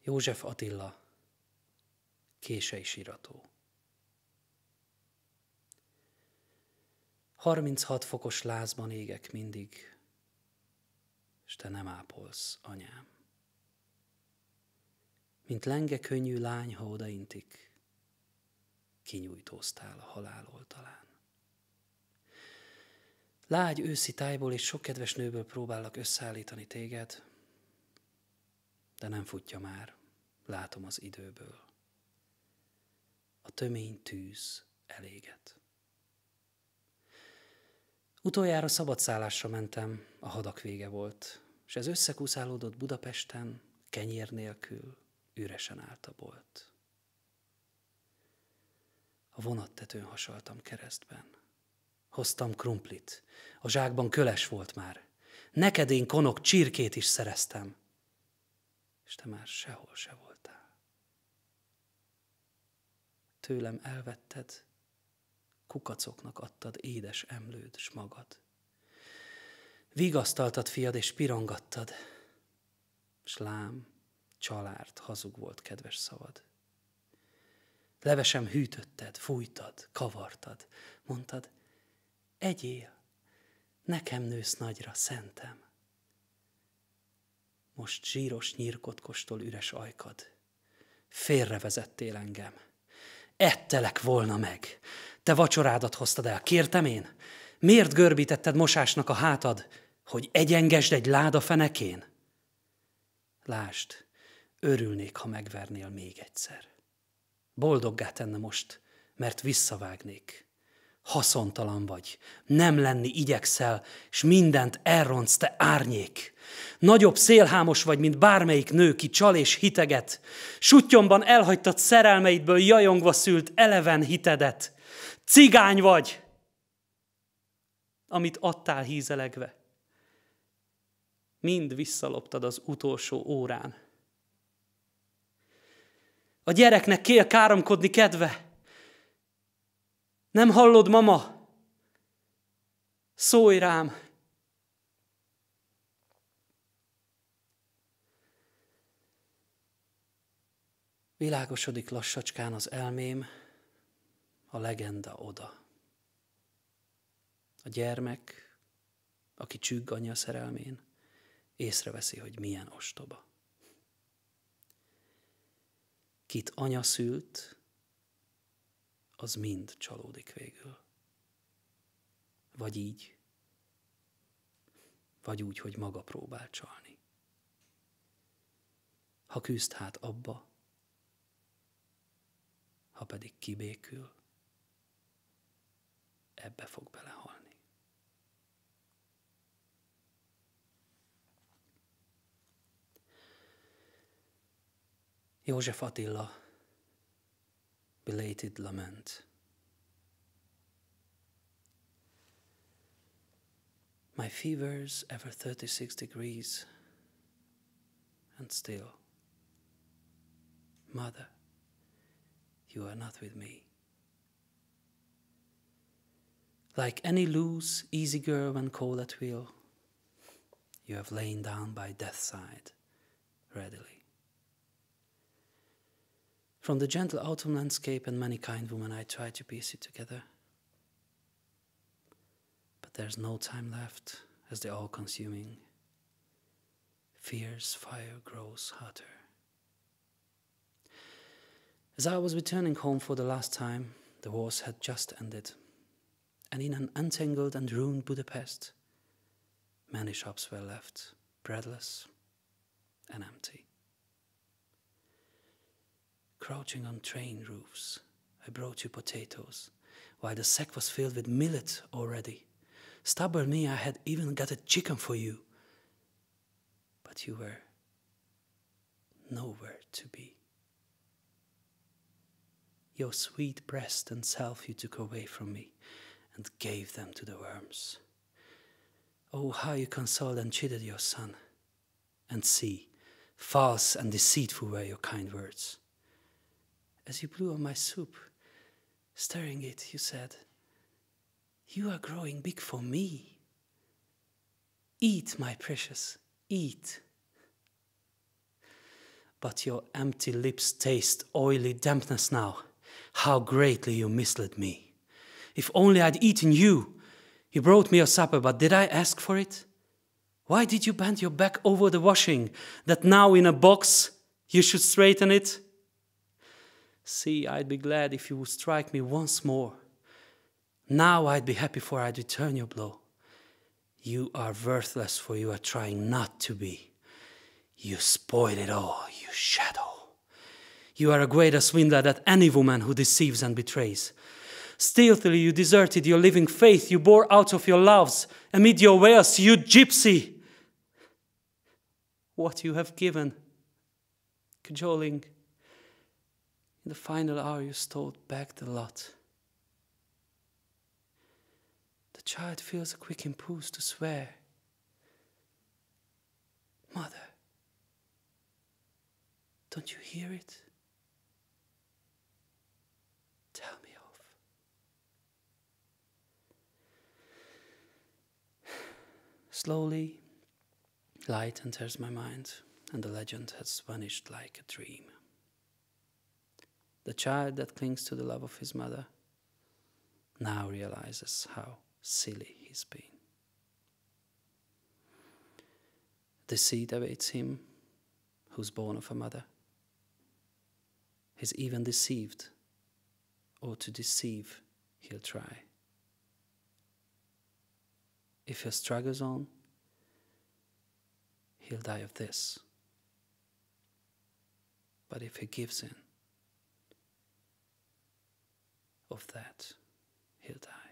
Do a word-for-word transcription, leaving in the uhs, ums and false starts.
József Attila, kései sirató. harminchat fokos lázban égek mindig, s te nem ápolsz, anyám. Mint lenge könnyű lány, ha odaintik, kinyújtóztál a halál oltalán. Lágy őszi tájból és sok kedves nőből próbállak összeállítani téged, de nem futja már, látom az időből. A tömény tűz eléget. Utoljára szabadszállásra mentem, a hadak vége volt, és ez összekúszálódott Budapesten, kenyér nélkül, üresen állt a bolt. A vonattetőn hasaltam keresztben. Hoztam krumplit, a zsákban köles volt már. Neked én konok csirkét is szereztem, és te már sehol se voltál. Tőlem elvetted, kukacoknak adtad édes emlőd s magad. Vigasztaltad fiad és pirongattad, s lám, csalárt, hazug volt kedves szavad. Levesem hűtötted, fújtad, kavartad, mondtad, egyél, nekem nősz nagyra, szentem. Most zsíros nyírkot kóstol üres ajkad. Félrevezettél engem. Ettelek volna meg. Te vacsorádat hoztad el, kértem én? Miért görbítetted mosásnak a hátad, hogy egyengesd egy láda fenekén? Lásd, örülnék, ha megvernél még egyszer. Boldoggá tenne most, mert visszavágnék. Haszontalan vagy, nem lenni igyekszel, s mindent elrontsz, te árnyék. Nagyobb szélhámos vagy, mint bármelyik nő, ki csal és hiteget. Suttyomban elhagytad szerelmeidből jajongva szült eleven hitedet. Cigány vagy, amit adtál hízelegve. Mind visszaloptad az utolsó órán. A gyereknek kél káromkodni kedve. Nem hallod, mama? Szólj rám! Világosodik lassacskán az elmém, a legenda oda. A gyermek, aki csügg anyja szerelmén, észreveszi, hogy milyen ostoba. Kit anya szült, az mind csalódik végül. Vagy így, vagy úgy, hogy maga próbál csalni. Ha küzd hát abba, ha pedig kibékül, ebbe fog belehalni. József Attila, Belated Lament. My fever's ever thirty-six degrees, and still, Mother, you are not with me. Like any loose, easy girl when cold at will, you have lain down by death's side, readily. From the gentle autumn landscape and many kind women I try to piece it together. But there's no time left as the all-consuming, fierce fire grows hotter. As I was returning home for the last time, the wars had just ended, and in an untangled and ruined Budapest, many shops were left, breadless and empty. Crouching on train roofs, I brought you potatoes, while the sack was filled with millet already. Stubborn me, I had even got a chicken for you. But you were nowhere to be. Your sweet breast and self you took away from me and gave them to the worms. Oh, how you consoled and chided your son. And see, false and deceitful were your kind words. As you blew on my soup, stirring it, you said, you are growing big for me. Eat, my precious, eat. but your empty lips taste oily dampness now. How greatly you misled me. If only I'd eaten you. You brought me your supper, but did I ask for it? Why did you bend your back over the washing, that now in a box you should straighten it? See, I'd be glad if you would strike me once more. Now I'd be happy, for I'd return your blow. You are worthless, for you are trying not to be. You spoil it all, you shadow. You are a greater swindler than any woman who deceives and betrays. Stealthily you deserted your living faith, you bore out of your loves amid your wails, you gypsy. What you have given, cajoling, in the final hour you stole back the lot. The child feels a quick impulse to swear. Mother, don't you hear it? Tell me off. Slowly, light enters my mind, and the legend has vanished like a dream. The child that clings to the love of his mother now realizes how silly he's been. Deceit awaits him who's born of a mother. He's even deceived, or to deceive he'll try. If he struggles on, he'll die of this. But if he gives in, of that, he'll die.